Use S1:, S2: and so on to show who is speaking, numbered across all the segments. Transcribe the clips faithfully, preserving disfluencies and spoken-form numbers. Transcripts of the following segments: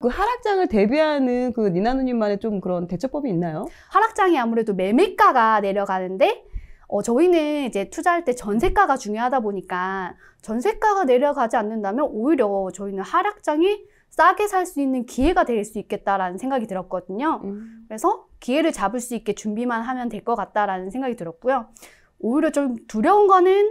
S1: 그 하락장을 대비하는 그 니나누님만의 좀 그런 대처법이 있나요?
S2: 하락장이 아무래도 매매가가 내려가는데 어, 저희는 이제 투자할 때 전세가가 중요하다 보니까 전세가가 내려가지 않는다면 오히려 저희는 하락장이 싸게 살 수 있는 기회가 될 수 있겠다라는 생각이 들었거든요. 음. 그래서 기회를 잡을 수 있게 준비만 하면 될 것 같다라는 생각이 들었고요. 오히려 좀 두려운 거는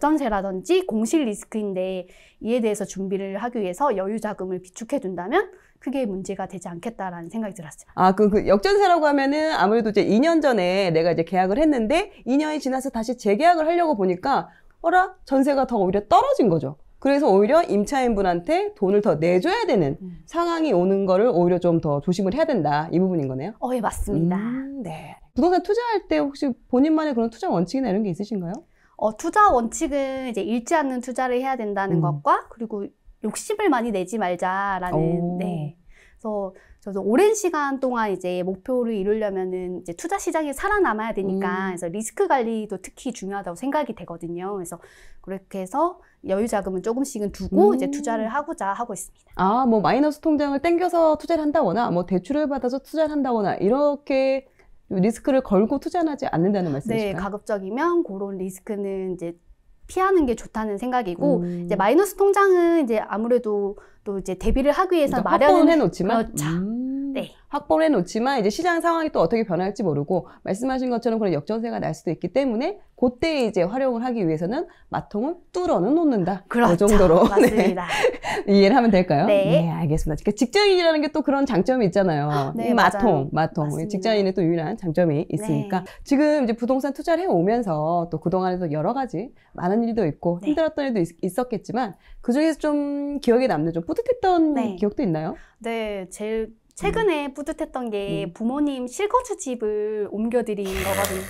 S2: 역전세라든지 공실 리스크인데 이에 대해서 준비를 하기 위해서 여유 자금을 비축해 둔다면 크게 문제가 되지 않겠다라는 생각이 들었어요.
S1: 아, 그, 그 역전세라고 하면은 아무래도 이제 이 년 전에 내가 이제 계약을 했는데 이 년이 지나서 다시 재계약을 하려고 보니까 어라? 전세가 더 오히려 떨어진 거죠. 그래서 오히려 임차인분한테 돈을 더 내줘야 되는 음. 상황이 오는 거를 오히려 좀 더 조심을 해야 된다. 이 부분인 거네요.
S2: 어, 예, 맞습니다.
S1: 음, 네. 부동산 투자할 때 혹시 본인만의 그런 투자 원칙이나 이런 게 있으신가요?
S2: 어, 투자 원칙은 이제 잃지 않는 투자를 해야 된다는 음. 것과 그리고 욕심을 많이 내지 말자라는, 오. 네. 그래서 저도 오랜 시간 동안 이제 목표를 이루려면은 이제 투자 시장에 살아남아야 되니까, 음. 그래서 리스크 관리도 특히 중요하다고 생각이 되거든요. 그래서 그렇게 해서 여유 자금은 조금씩은 두고 음. 이제 투자를 하고자 하고 있습니다.
S1: 아, 뭐 마이너스 통장을 땡겨서 투자를 한다거나, 뭐 대출을 받아서 투자를 한다거나 이렇게 리스크를 걸고 투자는 하지 않는다는 말씀이실까요?
S2: 네, 가급적이면 그런 리스크는 이제 피하는 게 좋다는 생각이고, 음. 이제 마이너스 통장은 이제 아무래도 또 이제 대비를 하기 위해서
S1: 그러니까
S2: 마련을
S1: 확보는 해놓지만,
S2: 그렇죠. 음. 네.
S1: 확보를 해놓지만 이제 시장 상황이 또 어떻게 변할지 모르고 말씀하신 것처럼 그런 역전세가 날 수도 있기 때문에 그때 이제 활용을 하기 위해서는 마통을 뚫어는 놓는다.
S2: 그렇죠.
S1: 그 정도로
S2: 맞습니다.
S1: 네. 이해를 하면 될까요?
S2: 네,
S1: 네, 알겠습니다. 그러니까 직장인이라는 게 또 그런 장점이 있잖아요.
S2: 네,
S1: 이 마통,
S2: 맞아요.
S1: 마통.
S2: 맞습니다.
S1: 직장인의 또 유일한 장점이 있으니까
S2: 네.
S1: 지금 이제 부동산 투자를 해오면서 또 그동안에도 여러 가지 많은 일도 있고
S2: 네.
S1: 힘들었던 일도 있, 있었겠지만 그 중에서 좀 기억에 남는 좀 뿌듯했던
S2: 네.
S1: 기억도 있나요?
S2: 네, 제일 최근에 음. 뿌듯했던 게
S1: 음.
S2: 부모님 실거주 집을 옮겨드린 거거든요.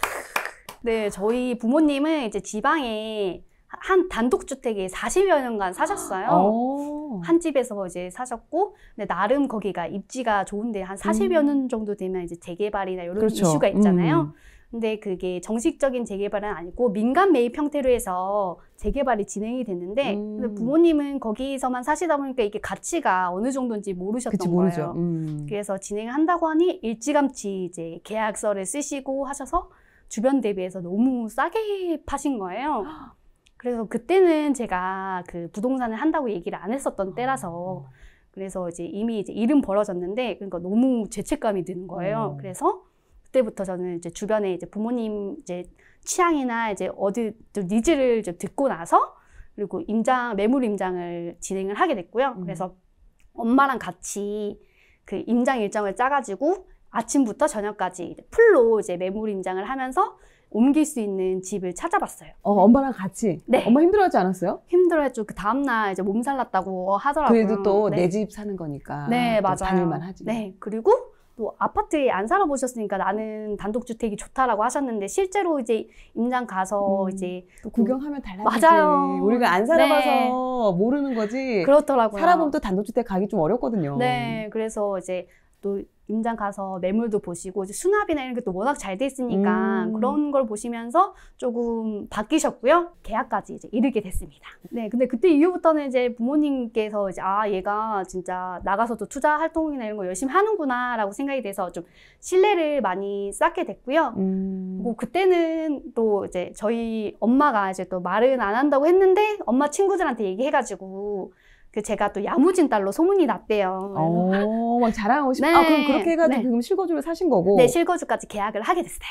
S2: 네, 저희 부모님은 이제 지방에 한 단독주택에 사십여 년간 사셨어요.
S1: 오.
S2: 한 집에서 이제 사셨고, 근데 나름 거기가 입지가 좋은데 한 사십여 음. 년 정도 되면 이제 재개발이나 이런
S1: 그렇죠.
S2: 이슈가 있잖아요.
S1: 음.
S2: 근데 그게 정식적인 재개발은 아니고 민간 매입 형태로 해서 재개발이 진행이 됐는데
S1: 음.
S2: 근데 부모님은 거기서만 사시다 보니까 이게 가치가 어느 정도인지 모르셨던
S1: 그치,
S2: 거예요.
S1: 모르죠. 음.
S2: 그래서 진행을 한다고 하니 일찌감치 이제 계약서를 쓰시고 하셔서 주변 대비해서 너무 싸게 파신 거예요. 그래서 그때는 제가 그 부동산을 한다고 얘기를 안 했었던 때라서 그래서 이제 이미 이제 일은 벌어졌는데 그러니까 너무 죄책감이 드는 거예요.
S1: 음.
S2: 그래서 그때부터 저는 이제 주변에 이제 부모님 이제 취향이나 이제 어디 좀 니즈를 이제 듣고 나서 그리고 임장, 매물 임장을 진행을 하게 됐고요.
S1: 음.
S2: 그래서 엄마랑 같이 그 임장 일정을 짜가지고 아침부터 저녁까지 이제 풀로 이제 매물 임장을 하면서 옮길 수 있는 집을 찾아봤어요.
S1: 어, 엄마랑 같이?
S2: 네.
S1: 엄마 힘들어하지 않았어요?
S2: 힘들어했죠. 그 다음날 이제 몸살 났다고 하더라고요.
S1: 그래도 또 내
S2: 네.
S1: 집 사는 거니까.
S2: 네, 맞아요.
S1: 다닐만 하지.
S2: 네. 그리고 또 아파트에 안 살아보셨으니까 나는 단독주택이 좋다라고 하셨는데 실제로 이제 임장 가서
S1: 음,
S2: 이제
S1: 또 구경하면 달라지지.
S2: 맞아요.
S1: 우리가 안 살아봐서
S2: 네.
S1: 모르는 거지.
S2: 그렇더라고요.
S1: 살아보면 또 단독주택 가기 좀 어렵거든요.
S2: 네, 그래서 이제 또 임장 가서 매물도 보시고 이제 수납이나 이런 게 또 워낙 잘 돼 있으니까
S1: 음.
S2: 그런 걸 보시면서 조금 바뀌셨고요. 계약까지 이제 이르게 됐습니다. 네, 근데 그때 이후부터는 이제 부모님께서 이제 아 얘가 진짜 나가서도 투자 활동이나 이런 거 열심히 하는구나라고 생각이 돼서 좀 신뢰를 많이 쌓게 됐고요.
S1: 음.
S2: 그리고 그때는 또 이제 저희 엄마가 이제 또 말은 안 한다고 했는데 엄마 친구들한테 얘기해가지고. 그 제가 또 야무진 딸로 소문이 났대요.
S1: 어, 막 자랑하고 싶어.
S2: 네.
S1: 아, 그럼 그렇게 해가지고
S2: 네.
S1: 그럼 실거주를 사신 거고.
S2: 네, 실거주까지 계약을 하게 됐어요.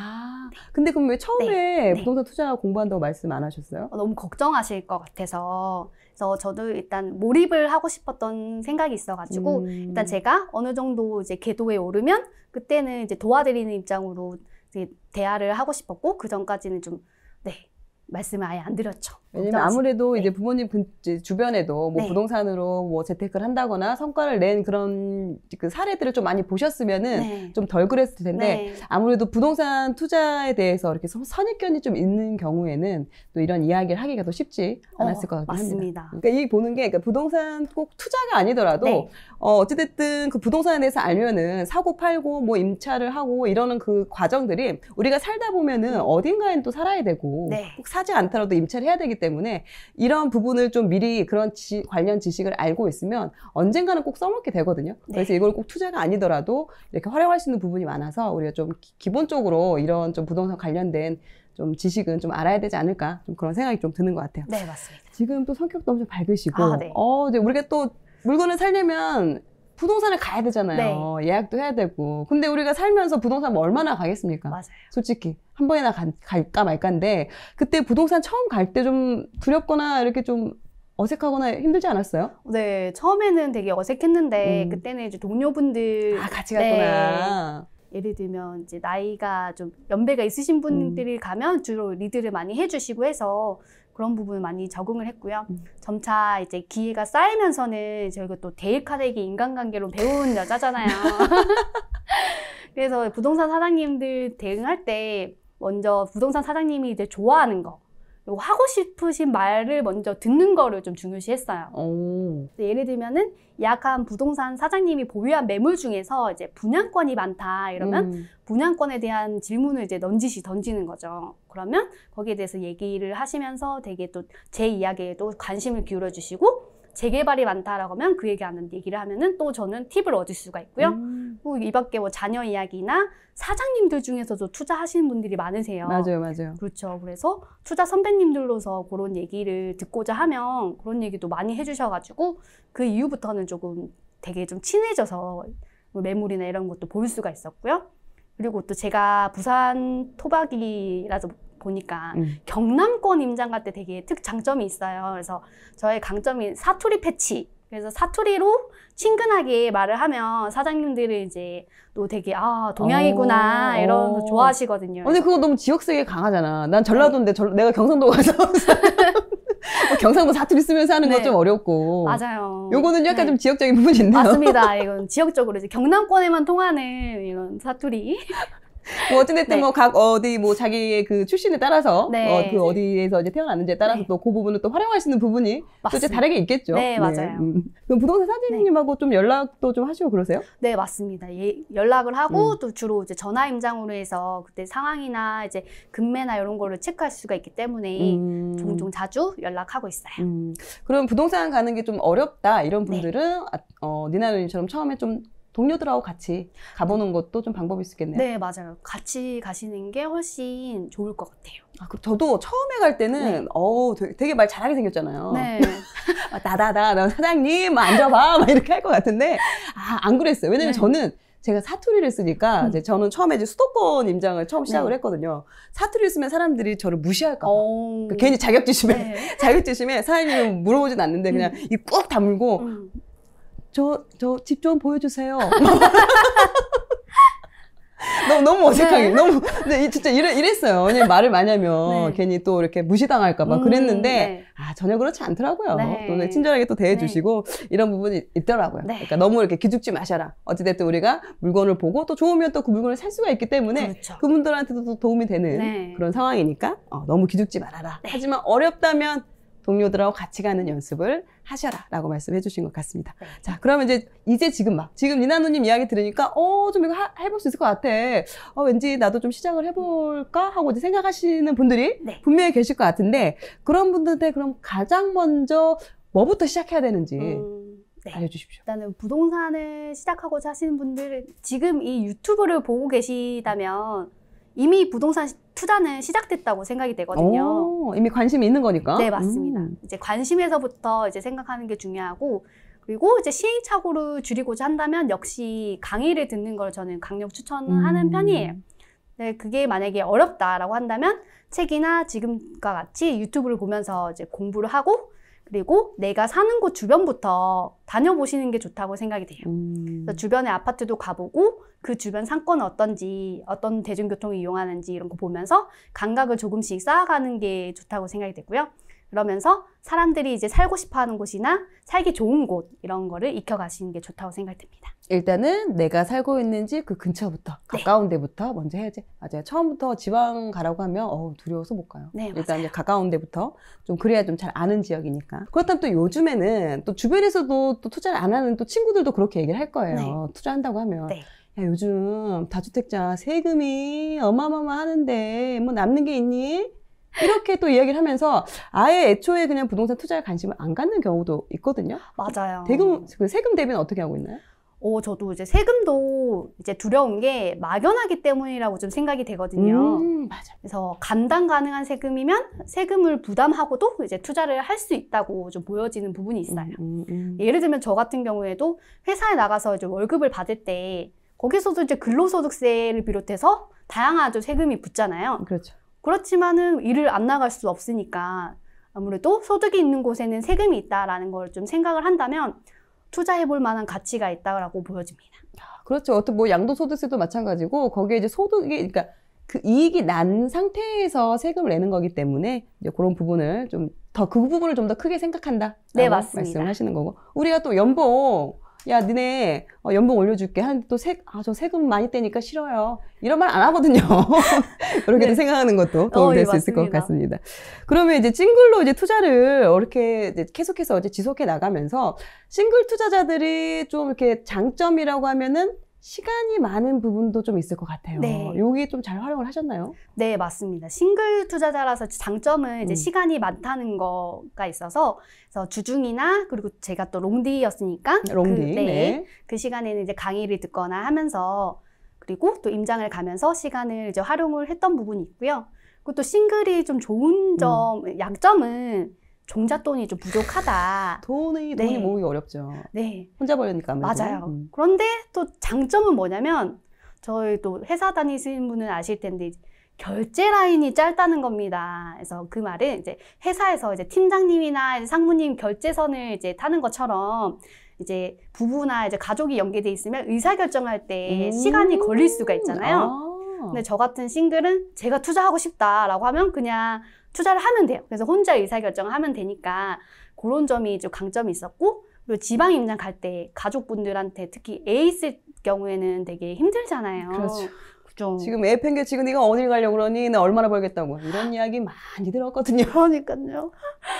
S1: 아, 근데 그럼 왜 처음에
S2: 네.
S1: 부동산 투자 공부한다고 말씀 안 하셨어요?
S2: 어, 너무 걱정하실 것 같아서. 그래서 저도 일단 몰입을 하고 싶었던 생각이 있어가지고,
S1: 음.
S2: 일단 제가 어느 정도 이제 궤도에 오르면, 그때는 이제 도와드리는 입장으로 이제 대화를 하고 싶었고, 그 전까지는 좀, 네. 말씀을 아예 안 드렸죠.
S1: 왜냐면 아무래도
S2: 네.
S1: 이제 부모님 근, 이제 주변에도 뭐
S2: 네.
S1: 부동산으로 뭐 재테크를 한다거나 성과를 낸 그런 그 사례들을 좀 많이 보셨으면은
S2: 네.
S1: 좀 덜 그랬을 텐데
S2: 네.
S1: 아무래도 부동산 투자에 대해서 이렇게 선- 선입견이 좀 있는 경우에는 또 이런 이야기를 하기가 더 쉽지 않았을
S2: 어,
S1: 것 같긴
S2: 맞습니다.
S1: 합니다. 그러니까 이 보는 게 그러니까 부동산 꼭 투자가 아니더라도
S2: 네.
S1: 어, 어찌됐든 그 부동산에 대해서 알면은 사고 팔고 뭐 임차를 하고 이러는 그 과정들이 우리가 살다 보면은
S2: 음.
S1: 어딘가엔 또 살아야 되고
S2: 네.
S1: 꼭 사지 않더라도 임차를 해야 되기 때문에 이런 부분을 좀 미리 그런 지, 관련 지식을 알고 있으면 언젠가는 꼭 써먹게 되거든요. 그래서
S2: 네.
S1: 이걸 꼭 투자가 아니더라도 이렇게 활용할 수 있는 부분이 많아서 우리가 좀 기, 기본적으로 이런 좀 부동산 관련된 좀 지식은 좀 알아야 되지 않을까, 좀 그런 생각이 좀 드는 것 같아요.
S2: 네, 맞습니다.
S1: 지금 또 성격도 엄청 밝으시고,
S2: 아, 네.
S1: 어, 이제 우리가 또 물건을 살려면 부동산을 가야 되잖아요.
S2: 네.
S1: 예약도 해야 되고. 근데 우리가 살면서 부동산 뭐 얼마나 가겠습니까?
S2: 맞아요.
S1: 솔직히. 한 번이나 가, 갈까 말까인데, 그때 부동산 처음 갈 때 좀 두렵거나 이렇게 좀 어색하거나 힘들지 않았어요?
S2: 네, 처음에는 되게 어색했는데,
S1: 음.
S2: 그때는 이제 동료분들.
S1: 아, 같이 갔구나.
S2: 네. 예를 들면, 이제 나이가 좀 연배가 있으신 분들이
S1: 음.
S2: 가면 주로 리드를 많이 해주시고 해서 그런 부분을 많이 적응을 했고요.
S1: 음.
S2: 점차 이제 기회가 쌓이면서는 저희가 또 데일 카네기 인간관계로 배운 여자잖아요. 그래서 부동산 사장님들 대응할 때 먼저 부동산 사장님이 이제 좋아하는 거, 그리고 하고 싶으신 말을 먼저 듣는 거를 좀 중요시 했어요.
S1: 오.
S2: 예를 들면은 예약한 부동산 사장님이 보유한 매물 중에서 이제 분양권이 많다 이러면
S1: 음.
S2: 분양권에 대한 질문을 이제 넌지시 던지는 거죠. 그러면 거기에 대해서 얘기를 하시면서 되게 또 제 이야기에 또 관심을 기울여 주시고, 재개발이 많다라고 하면 그 얘기하는 얘기를 하면은 또 저는 팁을 얻을 수가 있고요.
S1: 음.
S2: 또 이 밖에 뭐 자녀 이야기나 사장님들 중에서도 투자하시는 분들이 많으세요.
S1: 맞아요, 맞아요.
S2: 그렇죠. 그래서 투자 선배님들로서 그런 얘기를 듣고자 하면 그런 얘기도 많이 해주셔가지고 그 이후부터는 조금 되게 좀 친해져서 매물이나 이런 것도 볼 수가 있었고요. 그리고 또 제가 부산 토박이라서 보니까
S1: 음.
S2: 경남권 임장 갈 때 되게 특장점이 있어요. 그래서 저의 강점이 사투리 패치. 그래서 사투리로 친근하게 말을 하면 사장님들은 이제 또 되게 아 동양이구나
S1: 오,
S2: 이러면서
S1: 오.
S2: 좋아하시거든요.
S1: 근데 그거 너무 지역색이 강하잖아. 난 전라도인데 저, 내가 경상도 가서 경상도 사투리 쓰면서 하는 건
S2: 네.
S1: 좀 어렵고.
S2: 맞아요.
S1: 요거는 약간
S2: 네.
S1: 좀 지역적인 부분이 있네요.
S2: 맞습니다. 이건 지역적으로 이제 경남권에만 통하는 이런 사투리.
S1: 뭐 어찌됐든
S2: 네.
S1: 뭐 각 어디 뭐 자기의 그 출신에 따라서
S2: 네.
S1: 어, 그 어디에서 이제 태어났는지에 따라서
S2: 네.
S1: 또 그 부분을 또 활용할 수 있는 부분이 또 이제
S2: 맞습니다.
S1: 다르게 있겠죠.
S2: 네, 맞아요.
S1: 음. 그럼 부동산 사장님하고 좀 연락도 좀 하시고 그러세요?
S2: 네, 맞습니다. 예, 연락을 하고
S1: 음.
S2: 또 주로 이제 전화 임장으로 해서 그때 상황이나 이제 금매나 이런 거를 체크할 수가 있기 때문에
S1: 음.
S2: 종종 자주 연락하고 있어요.
S1: 음. 그럼 부동산 가는 게 좀 어렵다 이런
S2: 네.
S1: 분들은 아, 어, 니나누님처럼 처음에 좀 동료들하고 같이 가보는 것도 좀 방법일 수 있겠네요.
S2: 네, 맞아요. 같이 가시는 게 훨씬 좋을 것 같아요.
S1: 아, 그 저도 처음에 갈 때는
S2: 네.
S1: 어 되게, 되게 말 잘하게 생겼잖아요.
S2: 네.
S1: 아, 다다다 나 사장님 막 앉아봐 막 이렇게 할 것 같은데 아, 안 그랬어요. 왜냐면
S2: 네.
S1: 저는 제가 사투리를 쓰니까
S2: 음.
S1: 이제 저는 처음에 이제 수도권 임장을 처음 시작을
S2: 네.
S1: 했거든요. 사투리를 쓰면 사람들이 저를 무시할까 봐.
S2: 어...
S1: 그러니까 괜히 자격지심에
S2: 네.
S1: 자격지심에 사장님 물어보진 않는데 그냥
S2: 음.
S1: 입 꾹 다물고
S2: 음.
S1: 저 저 집 좀 보여주세요. 너무 너무 어색하게
S2: 네.
S1: 너무 근데 이- 진짜 이래, 이랬어요. 왜냐면 말을 많이 하면
S2: 네.
S1: 괜히 또 이렇게 무시당할까봐
S2: 음,
S1: 그랬는데
S2: 네.
S1: 아 전혀 그렇지 않더라고요.
S2: 네.
S1: 또 친절하게 또 대해주시고 이런 부분이 있더라고요.
S2: 네.
S1: 그러니까 너무 이렇게 기죽지 마셔라. 어찌됐든 우리가 물건을 보고 또 좋으면 또 그 물건을 살 수가 있기 때문에
S2: 그렇죠.
S1: 그분들한테도 또 도움이 되는
S2: 네.
S1: 그런 상황이니까 어, 너무 기죽지 말아라.
S2: 네.
S1: 하지만 어렵다면 동료들하고 같이 가는 연습을 하셔라 라고 말씀해 주신 것 같습니다.
S2: 네.
S1: 자, 그러면 이제, 이제 지금 막, 지금 니나누님 이야기 들으니까, 어, 좀 이거 하, 해볼 수 있을 것 같아. 어, 왠지 나도 좀 시작을 해볼까? 하고 이제 생각하시는 분들이
S2: 네.
S1: 분명히 계실 것 같은데, 그런 분들한테 그럼 가장 먼저 뭐부터 시작해야 되는지
S2: 음, 네.
S1: 알려주십시오.
S2: 일단은 부동산을 시작하고자 하시는 분들, 지금 이 유튜브를 보고 계시다면 이미 부동산 시- 투자는 시작됐다고 생각이 되거든요.
S1: 오, 이미 관심이 있는 거니까.
S2: 네, 맞습니다.
S1: 음.
S2: 이제 관심에서부터 이제 생각하는 게 중요하고, 그리고 이제 시행착오를 줄이고자 한다면 역시 강의를 듣는 걸 저는 강력 추천하는
S1: 음.
S2: 편이에요. 네, 그게 만약에 어렵다라고 한다면 책이나 지금과 같이 유튜브를 보면서 이제 공부를 하고, 그리고 내가 사는 곳 주변부터 다녀보시는 게 좋다고 생각이 돼요.
S1: 음.
S2: 그래서 주변의 아파트도 가보고 그 주변 상권은 어떤지, 어떤 대중교통을 이용하는지 이런 거 보면서 감각을 조금씩 쌓아가는 게 좋다고 생각이 되고요. 그러면서 사람들이 이제 살고 싶어 하는 곳이나 살기 좋은 곳 이런 거를 익혀가시는 게 좋다고 생각이 듭니다.
S1: 일단은 내가 살고 있는지 그 근처부터 가까운 데부터 먼저 해야지. 맞아요. 처음부터 지방 가라고 하면 어 두려워서 못 가요.
S2: 네,
S1: 일단
S2: 맞아요.
S1: 이제 가까운 데부터 좀 그래야 좀 잘 아는 지역이니까. 그렇다면 또 요즘에는 또 주변에서도 또 투자를 안 하는 또 친구들도 그렇게 얘기를 할 거예요.
S2: 네.
S1: 투자한다고 하면.
S2: 네.
S1: 야, 요즘 다주택자 세금이 어마어마하는데 뭐 남는 게 있니? 이렇게 또 이야기를 하면서 아예 애초에 그냥 부동산 투자에 관심을 안 갖는 경우도 있거든요.
S2: 맞아요.
S1: 대금, 그 세금 대비는 어떻게 하고 있나요?
S2: 어, 저도 이제 세금도 이제 두려운 게 막연하기 때문이라고 좀 생각이 되거든요.
S1: 음, 맞아.
S2: 그래서 감당 가능한 세금이면 세금을 부담하고도 이제 투자를 할 수 있다고 좀 보여지는 부분이 있어요.
S1: 음, 음, 음.
S2: 예를 들면 저 같은 경우에도 회사에 나가서 이제 월급을 받을 때 거기서도 이제 근로소득세를 비롯해서 다양한 좀 세금이 붙잖아요.
S1: 그렇죠.
S2: 그렇지만은 일을 안 나갈 수 없으니까 아무래도 소득이 있는 곳에는 세금이 있다라는 걸 좀 생각을 한다면 투자해볼 만한 가치가 있다고 보여집니다.
S1: 그렇죠. 어떤 뭐 양도소득세도 마찬가지고 거기에 이제 소득이 그러니까 그 이익이 난 상태에서 세금을 내는 거기 때문에 이제 그런 부분을 좀 더 그 부분을 좀 더 크게 생각한다.
S2: 네, 맞습니다.
S1: 말씀을 하시는 거고 우리가 또 연봉 야 니네 어, 연봉 올려줄게 하는데 또 세, 아, 저 세금 많이 떼니까 싫어요. 이런 말 안 하거든요. 그렇게
S2: 네.
S1: 생각하는 것도 도움이
S2: 어,
S1: 될
S2: 예,
S1: 수 있을 것
S2: 맞습니다.
S1: 같습니다. 그러면 이제 싱글로 이제 투자를 이렇게 이제 계속해서 이제 지속해 나가면서 싱글 투자자들이 좀 이렇게 장점이라고 하면은 시간이 많은 부분도 좀 있을 것 같아요.
S2: 네.
S1: 여기 좀 잘 활용을 하셨나요?
S2: 네, 맞습니다. 싱글 투자자라서 장점은 이제
S1: 음.
S2: 시간이 많다는 거가 있어서 그래서 주중이나 그리고 제가 또 롱디였으니까
S1: 롱디.
S2: 그, 네,
S1: 네.
S2: 그 시간에는 이제 강의를 듣거나 하면서 그리고 또 임장을 가면서 시간을 이제 활용을 했던 부분이 있고요. 그리고 또 싱글이 좀 좋은 점,
S1: 음.
S2: 약점은 종잣돈이 좀 부족하다.
S1: 돈이,
S2: 네.
S1: 돈이 모으기 어렵죠.
S2: 네,
S1: 혼자 벌려니까 아무래도.
S2: 맞아요.
S1: 음.
S2: 그런데 또 장점은 뭐냐면 저희 또 회사 다니시는 분은 아실 텐데 결제 라인이 짧다는 겁니다. 그래서 그 말은 이제 회사에서 이제 팀장님이나 이제 상무님 결제선을 이제 타는 것처럼 이제 부부나 이제 가족이 연계돼 있으면 의사결정할 때
S1: 음.
S2: 시간이 걸릴 수가 있잖아요.
S1: 아.
S2: 근데 저 같은 싱글은 제가 투자하고 싶다라고 하면 그냥 투자를 하면 돼요. 그래서 혼자 의사결정을 하면 되니까 그런 점이 좀 강점이 있었고 그리고 지방 임장 갈 때 가족분들한테 특히 애 있을 경우에는 되게 힘들잖아요.
S1: 그렇죠.
S2: 그죠.
S1: 지금 애 팽개치고 네가 어딜 가려고 그러니 나 얼마나 벌겠다고 이런 이야기 많이 들었거든요.
S2: 그러니까요.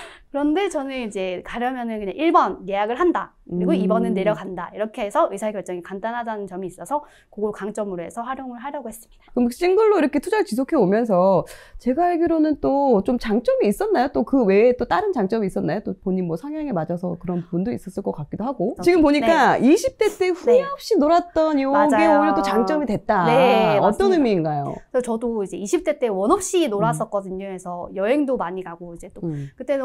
S2: 그런데 저는 이제 가려면은 그냥 일 번 예약을 한다. 그리고
S1: 음.
S2: 이 번은 내려간다. 이렇게 해서 의사결정이 간단하다는 점이 있어서 그걸 강점으로 해서 활용을 하려고 했습니다.
S1: 그럼 싱글로 이렇게 투자를 지속해 오면서 제가 알기로는 또 좀 장점이 있었나요? 또 그 외에 또 다른 장점이 있었나요? 또 본인 뭐 성향에 맞아서 그런 부분도 있었을 것 같기도 하고.
S2: 어,
S1: 지금 보니까 이십 대 때 후회
S2: 네.
S1: 없이 놀았던 요게
S2: 맞아요.
S1: 오히려 또 장점이 됐다.
S2: 네,
S1: 어떤
S2: 맞습니다.
S1: 의미인가요?
S2: 그래서 저도 이제 이십 대 때 원 없이 놀았었거든요. 그래서 여행도 많이 가고 이제 또
S1: 음.
S2: 그때는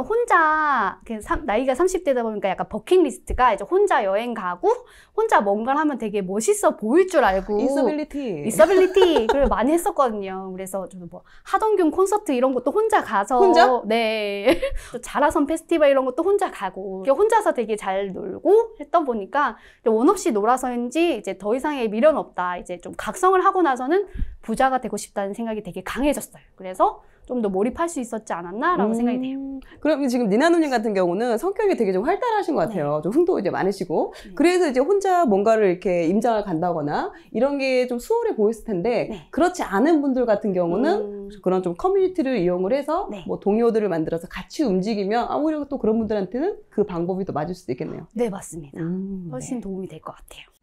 S2: 혼자 그 삼- 나이가 삼십 대다 보니까 약간 버킷리스트가 이제 혼자 여행 가고 혼자 뭔가를 하면 되게 멋있어 보일 줄 알고
S1: 인서빌리티.
S2: 있어빌리티 그걸 많이 했었거든요. 그래서 저도 뭐 하동균 콘서트 이런 것도 혼자 가서
S1: 혼자?
S2: 네. 또 자라섬 페스티벌 이런 것도 혼자 가고 이렇게 혼자서 되게 잘 놀고 했던 보니까 원 없이 놀아서인지 이제 더 이상의 미련 없다. 이제 좀 각성을 하고 나서는 부자가 되고 싶다는 생각이 되게 강해졌어요. 그래서 좀 더 몰입할 수 있었지 않았나라고
S1: 음,
S2: 생각이 돼요.
S1: 그럼 지금 니나누님 같은 경우는 성격이 되게 좀 활달하신 것 같아요. 좀 흥도 이제 많으시고.
S2: 네.
S1: 그래서 이제 혼자 뭔가를 이렇게 임장을 간다거나 이런 게 좀 수월해 보였을 텐데
S2: 네.
S1: 그렇지 않은 분들 같은 경우는
S2: 음,
S1: 그런 좀 커뮤니티를 이용을 해서
S2: 네.
S1: 뭐 동료들을 만들어서 같이 움직이면 아, 오히려 또 그런 분들한테는 그 방법이 또 맞을 수도 있겠네요.
S2: 네, 맞습니다.
S1: 음,
S2: 훨씬
S1: 네.
S2: 도움이 될 것 같아요.